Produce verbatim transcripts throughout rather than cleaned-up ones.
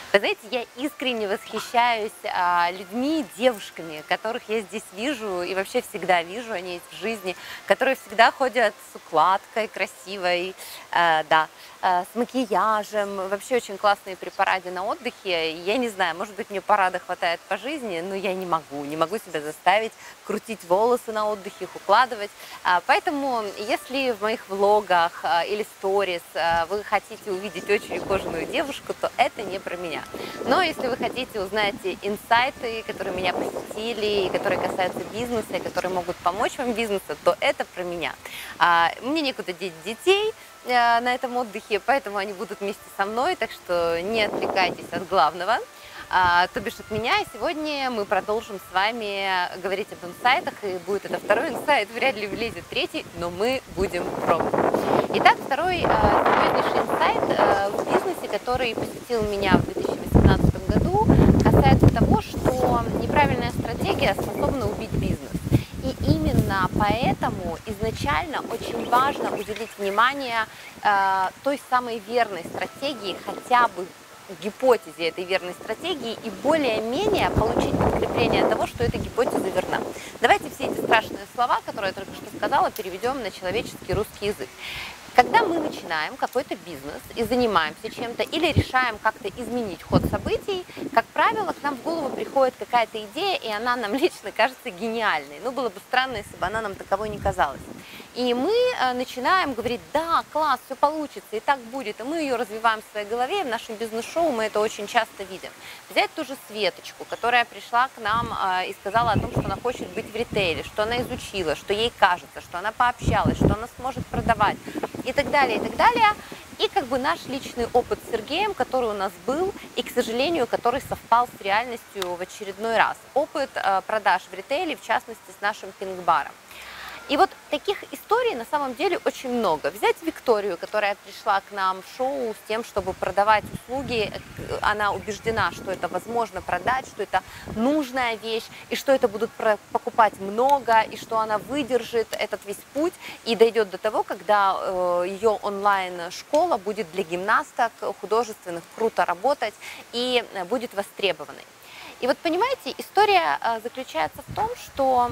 Вы знаете, я искренне восхищаюсь а, людьми, девушками, которых я здесь вижу и вообще всегда вижу, они есть в жизни, которые всегда ходят с укладкой красивой, э, да, э, с макияжем, вообще очень классные при параде на отдыхе. Я не знаю, может быть, мне парада хватает по жизни, но я не могу, не могу себя заставить крутить волосы на отдыхе, их укладывать. А, поэтому, если в моих влогах а, или сторис а, вы хотите увидеть очень ухоженную девушку, то это не про меня. Но если вы хотите узнать инсайты, которые меня посетили, и которые касаются бизнеса, и которые могут помочь вам бизнесу, то это про меня. А, мне некуда деть детей а, на этом отдыхе, поэтому они будут вместе со мной, так что не отвлекайтесь от главного, а, то бишь от меня. И сегодня мы продолжим с вами говорить об инсайтах, и будет это второй инсайт, вряд ли влезет третий, но мы будем пробовать. Итак, второй а, сегодняшний инсайт а, в бизнесе, который посетил меня в две тысячи восемнадцатом году, касается того, что неправильная стратегия способна убить бизнес. И именно поэтому изначально очень важно уделить внимание э, той самой верной стратегии, хотя бы гипотезе этой верной стратегии, и более-менее получить подкрепление того, что эта гипотеза верна. Давайте все эти страшные слова, которые я только что сказала, переведем на человеческий русский язык. Когда мы начинаем какой-то бизнес и занимаемся чем-то или решаем как-то изменить ход событий, как правило, к нам в голову приходит какая-то идея, и она нам лично кажется гениальной. Ну, было бы странно, если бы она нам таковой не казалась. И мы начинаем говорить: да, класс, все получится, и так будет. И мы ее развиваем в своей голове, и в нашем бизнес-шоу мы это очень часто видим. Взять ту же Светочку, которая пришла к нам и сказала о том, что она хочет быть в ритейле, что она изучила, что ей кажется, что она пообщалась, что она сможет продавать, и так далее, и так далее. И как бы наш личный опыт с Сергеем, который у нас был, и, к сожалению, который совпал с реальностью в очередной раз. Опыт э, продаж в ритейле, в частности, с нашим пинг-баром. И вот таких историй на самом деле очень много. Взять Викторию, которая пришла к нам в шоу с тем, чтобы продавать услуги. Она убеждена, что это возможно продать, что это нужная вещь, и что это будут покупать много, и что она выдержит этот весь путь и дойдет до того, когда ее онлайн-школа будет для гимнасток художественных круто работать и будет востребованной. И вот понимаете, история заключается в том, что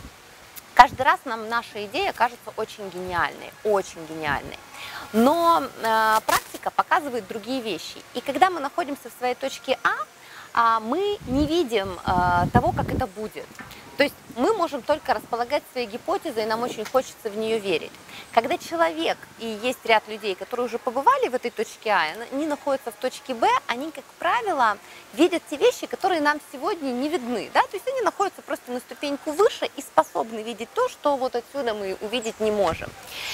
каждый раз нам наша идея кажется очень гениальной, очень гениальной. Но э, практика показывает другие вещи. И когда мы находимся в своей точке А, э, мы не видим э, того, как это будет. То есть мы можем только располагать своей гипотезой, и нам очень хочется в нее верить. Когда человек, и есть ряд людей, которые уже побывали в этой точке А, они находятся в точке Б, они, как правило, видят те вещи, которые нам сегодня не видны. Да? То есть они находятся просто на ступеньку выше и способны видеть то, что вот отсюда мы увидеть не можем.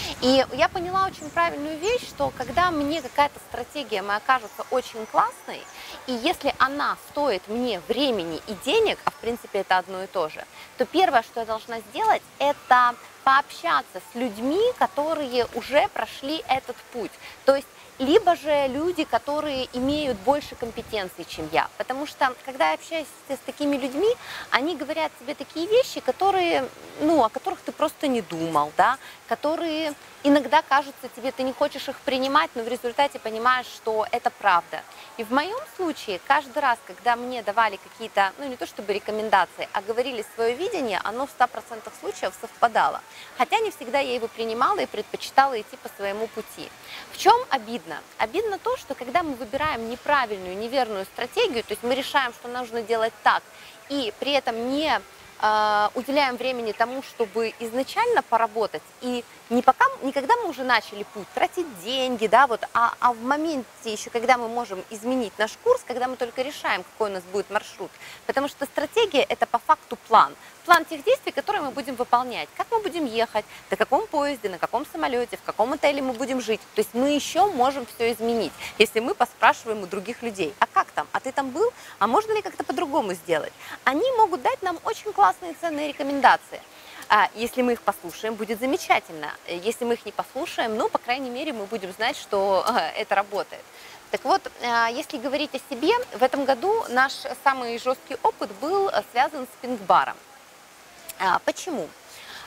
И я поняла очень правильную вещь, что когда мне какая-то стратегия моя кажется очень классной, и если она стоит мне времени и денег, а в принципе это одно и то же, то первое, что я должна сделать, это пообщаться с людьми, которые уже прошли этот путь. То есть либо же люди, которые имеют больше компетенций, чем я. Потому что, когда я общаюсь с такими людьми, они говорят тебе такие вещи, которые, ну, о которых ты просто не думал, да, которые иногда кажутся тебе, ты не хочешь их принимать, но в результате понимаешь, что это правда. И в моем случае, каждый раз, когда мне давали какие-то, ну, не то чтобы рекомендации, а говорили свое видение, оно в ста процентах случаев совпадало. Хотя не всегда я его принимала и предпочитала идти по своему пути. В чем обидно? Обидно то, что когда мы выбираем неправильную, неверную стратегию, то есть мы решаем, что нужно делать так, и при этом не э, уделяем времени тому, чтобы изначально поработать, и не пока, не когда мы уже начали путь, тратить деньги, да, вот, а, а в моменте еще, когда мы можем изменить наш курс, когда мы только решаем, какой у нас будет маршрут. Потому что стратегия – это по факту план. План тех действий, которые мы будем выполнять. Как мы будем ехать, на каком поезде, на каком самолете, в каком отеле мы будем жить. То есть мы еще можем все изменить, если мы поспрашиваем у других людей. А как там? А ты там был? А можно ли как-то по-другому сделать? Они могут дать нам очень классные ценные рекомендации. Если мы их послушаем, будет замечательно. Если мы их не послушаем, ну, по крайней мере, мы будем знать, что это работает. Так вот, если говорить о себе, в этом году наш самый жесткий опыт был связан с пинг-баром. Почему?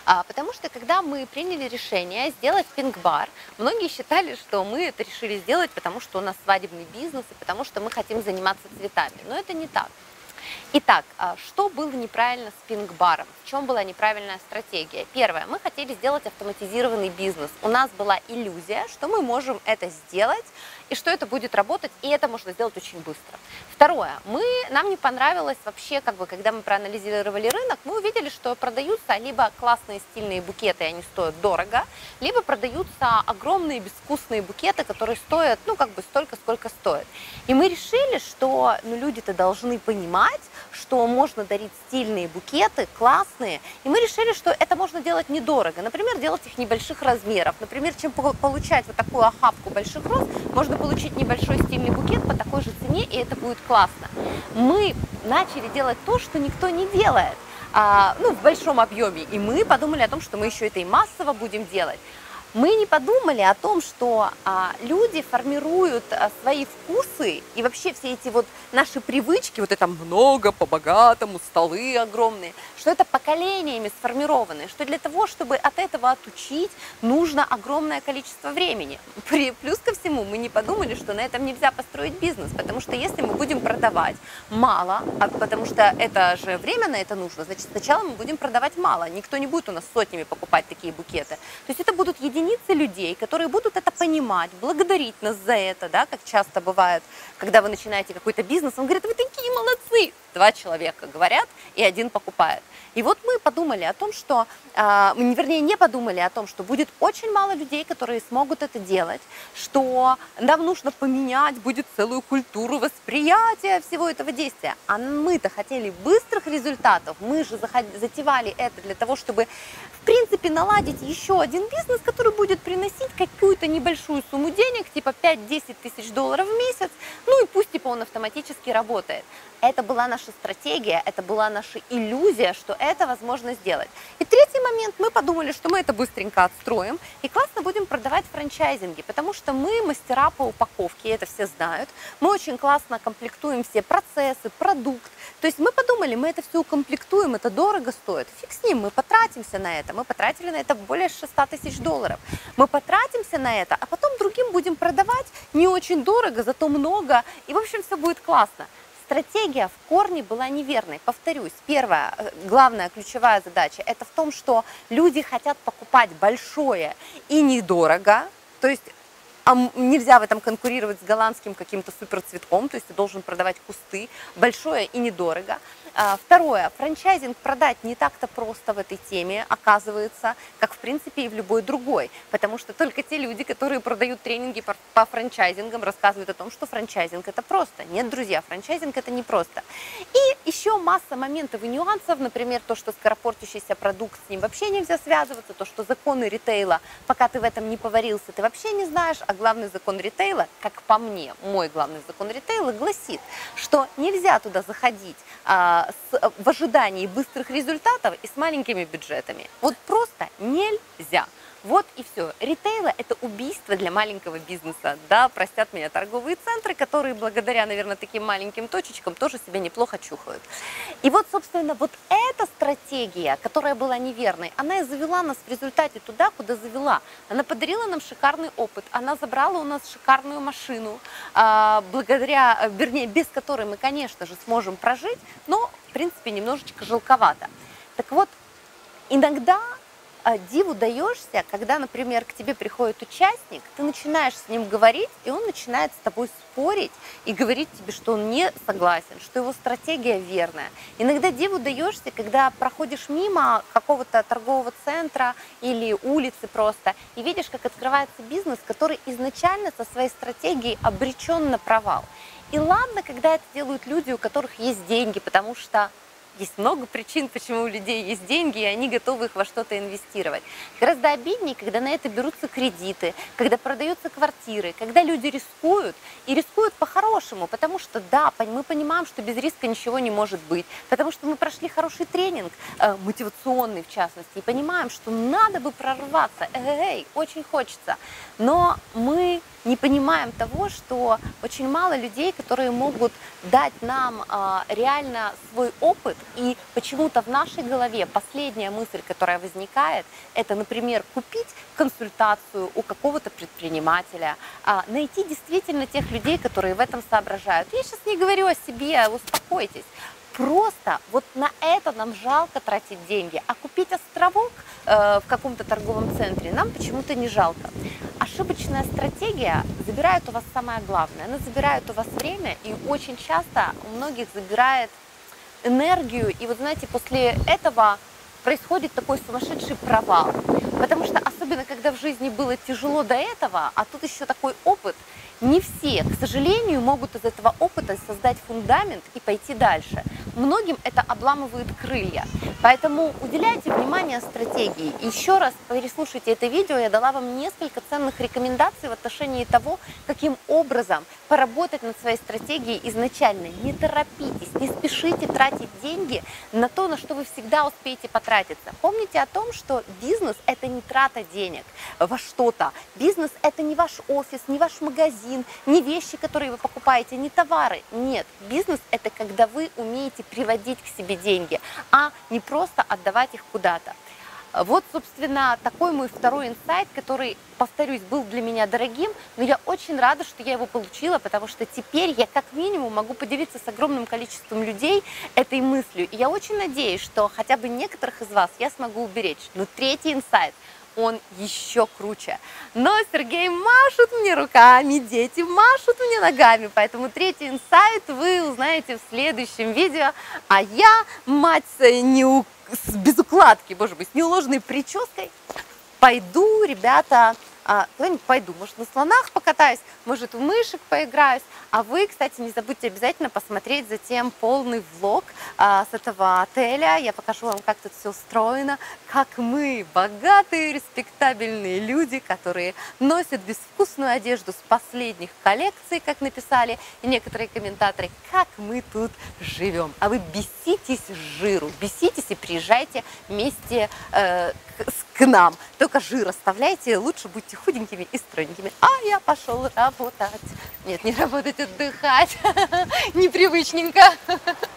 А, потому что когда мы приняли решение сделать пинк-бар, многие считали, что мы это решили сделать, потому что у нас свадебный бизнес и потому что мы хотим заниматься цветами. Но это не так. Итак, а, что было неправильно с пинк-баром? В чем была неправильная стратегия? Первое, мы хотели сделать автоматизированный бизнес. У нас была иллюзия, что мы можем это сделать, и что это будет работать, и это можно сделать очень быстро. Второе, мы, нам не понравилось вообще, как бы, когда мы проанализировали рынок, мы увидели, что продаются либо классные стильные букеты, и они стоят дорого, либо продаются огромные безвкусные букеты, которые стоят, ну, как бы столько, сколько стоят. И мы решили, что, ну, люди-то должны понимать, что можно дарить стильные букеты, классные, и мы решили, что это можно делать недорого. Например, делать их небольших размеров. Например, чем получать вот такую охапку больших роз, можно получить небольшой стильный букет по такой же цене, и это будет классно. Мы начали делать то, что никто не делает, а, ну, в большом объеме, и мы подумали о том, что мы еще это и массово будем делать. Мы не подумали о том, что а, люди формируют а, свои вкусы и вообще все эти вот наши привычки, вот это много, по-богатому, столы огромные, что это поколениями сформированы, что для того, чтобы от этого отучить, нужно огромное количество времени. При, плюс ко всему мы не подумали, что на этом нельзя построить бизнес, потому что если мы будем продавать мало, а, потому что это же время на это нужно, значит сначала мы будем продавать мало, никто не будет у нас сотнями покупать такие букеты. То есть это будут единицы людей, которые будут это понимать, благодарить нас за это, да, как часто бывает, когда вы начинаете какой-то бизнес, он говорит, вы такие молодцы. Два человека говорят, и один покупает. И вот мы подумали о том, что, э, вернее, не подумали о том, что будет очень мало людей, которые смогут это делать, что нам нужно поменять, будет целую культуру восприятия всего этого действия. А мы-то хотели быстрых результатов, мы же затевали это для того, чтобы, в принципе, наладить еще один бизнес, который будет приносить какую-то небольшую сумму денег, типа пять-десять тысяч долларов в месяц, ну и пусть типа он автоматически работает. Это была наша стратегия, это была наша иллюзия, что это возможно сделать. И третий момент, мы подумали, что мы это быстренько отстроим и классно будем продавать франчайзинги, потому что мы мастера по упаковке, это все знают, мы очень классно комплектуем все процессы, продукт. То есть мы подумали, мы это все укомплектуем, это дорого стоит, фиг с ним, мы потратимся на это, мы потратили на это более шестисот тысяч долларов. Мы потратимся на это, а потом другим будем продавать не очень дорого, зато много, и в общем все будет классно. Стратегия в корне была неверной. Повторюсь, первая, главная, ключевая задача – это в том, что люди хотят покупать большое и недорого, то есть а нельзя в этом конкурировать с голландским каким-то суперцветком, то есть ты должен продавать кусты, большое и недорого. Второе, франчайзинг продать не так-то просто в этой теме, оказывается, как в принципе и в любой другой, потому что только те люди, которые продают тренинги по, по франчайзингам, рассказывают о том, что франчайзинг это просто. Нет, друзья, франчайзинг это не просто. И еще масса моментов и нюансов, например, то, что скоропортящийся продукт, с ним вообще нельзя связываться, то, что законы ритейла, пока ты в этом не поварился, ты вообще не знаешь, а главный закон ритейла, как по мне, мой главный закон ритейла гласит, что нельзя туда заходить а, С, в ожидании быстрых результатов и с маленькими бюджетами. Вот просто нельзя. Вот и все. Ритейл – это убийство для маленького бизнеса. Да, простят меня торговые центры, которые благодаря, наверное, таким маленьким точечкам тоже себя неплохо чухают. И вот, собственно, вот эта стратегия, которая была неверной, она и завела нас в результате туда, куда завела. Она подарила нам шикарный опыт, она забрала у нас шикарную машину, благодаря, вернее, без которой мы, конечно же, сможем прожить, но, в принципе, немножечко жалковато. Так вот, иногда диву даешься, когда, например, к тебе приходит участник, ты начинаешь с ним говорить, и он начинает с тобой спорить и говорить тебе, что он не согласен, что его стратегия верная. Иногда диву даешься, когда проходишь мимо какого-то торгового центра или улицы просто, и видишь, как открывается бизнес, который изначально со своей стратегией обречен на провал. И ладно, когда это делают люди, у которых есть деньги, потому что есть много причин, почему у людей есть деньги, и они готовы их во что-то инвестировать. Гораздо обиднее, когда на это берутся кредиты, когда продаются квартиры, когда люди рискуют, и рискуют по-хорошему, потому что, да, мы понимаем, что без риска ничего не может быть, потому что мы прошли хороший тренинг, мотивационный в частности, и понимаем, что надо бы прорваться, эй, очень хочется, но мы не понимаем того, что очень мало людей, которые могут дать нам а, реально свой опыт, и почему-то в нашей голове последняя мысль, которая возникает, это, например, купить консультацию у какого-то предпринимателя, а, найти действительно тех людей, которые в этом соображают. Я сейчас не говорю о себе, успокойтесь. Просто вот на это нам жалко тратить деньги, а купить островок э, в каком-то торговом центре нам почему-то не жалко. Ошибочная стратегия забирает у вас самое главное, она забирает у вас время, и очень часто у многих забирает энергию, и вот знаете, после этого происходит такой сумасшедший провал, потому что особенно когда в жизни было тяжело до этого, а тут еще такой опыт, не все, к сожалению, могут из этого опыта создать фундамент и пойти дальше. Многим это обламывает крылья. Поэтому уделяйте внимание стратегии. Еще раз переслушайте это видео, я дала вам несколько ценных рекомендаций в отношении того, каким образом поработать над своей стратегией изначально. Не торопитесь, не спешите тратить деньги на то, на что вы всегда успеете потратиться. Помните о том, что бизнес – это не трата денег во что-то. Бизнес – это не ваш офис, не ваш магазин, не вещи, которые вы покупаете, не товары. Нет, бизнес – это когда вы умеете приводить к себе деньги, а не просто отдавать их куда-то. Вот, собственно, такой мой второй инсайт, который, повторюсь, был для меня дорогим, но я очень рада, что я его получила, потому что теперь я как минимум могу поделиться с огромным количеством людей этой мыслью. И я очень надеюсь, что хотя бы некоторых из вас я смогу уберечь. Но третий инсайт, он еще круче. Но Сергей машет мне руками, дети машут мне ногами, поэтому третий инсайт вы узнаете в следующем видео. А я, мать не у... без укладки, боже мой, с неуложенной прической, пойду, ребята, а, куда-нибудь пойду, может, на слонах покатаюсь, может, в мышек поиграюсь. А вы, кстати, не забудьте обязательно посмотреть затем полный влог а, с этого отеля. Я покажу вам, как тут все устроено, как мы, богатые, респектабельные люди, которые носят безвкусную одежду с последних коллекций, как написали и некоторые комментаторы, как мы тут живем. А вы беситесь с жиру, беситесь и приезжайте вместе э, к, к нам. Только жир оставляйте, лучше будьте худенькими и стройненькими. А я пошел работать. Нет, не работать, отдыхать. Непривычненько.